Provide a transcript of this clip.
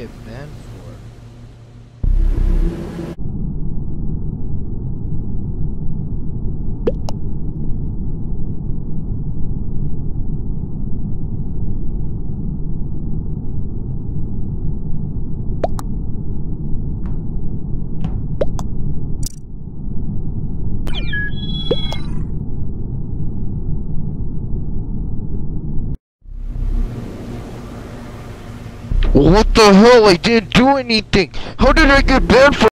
get banned for? What the hell? I didn't do anything. How did I get banned for?